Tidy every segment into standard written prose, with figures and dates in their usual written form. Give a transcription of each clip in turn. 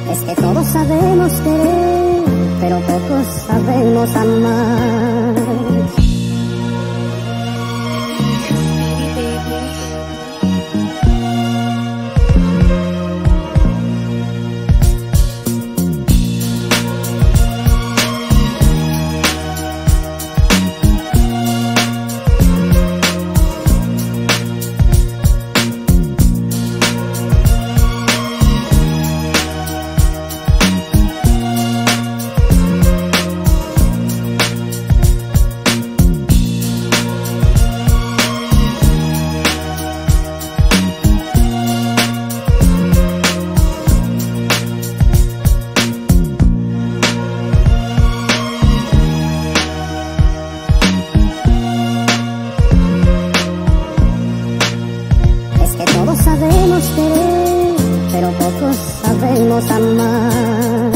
Es que todos sabemos querer, pero pocos sabemos amar. Todos sabemos querer, pero pocos sabemos amar.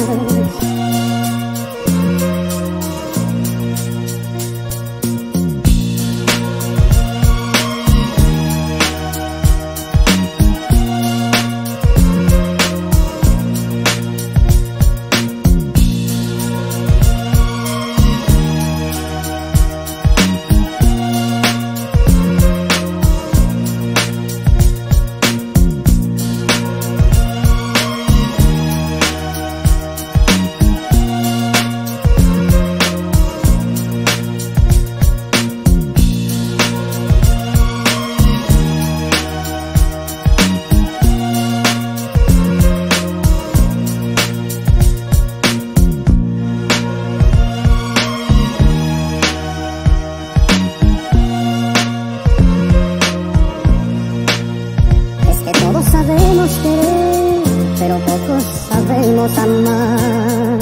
Todos sabemos querer, pero pocos sabemos amar.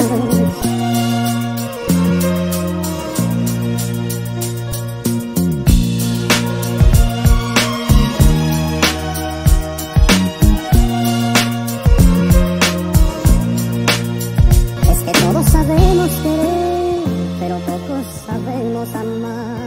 Es que todos sabemos querer, pero pocos sabemos amar.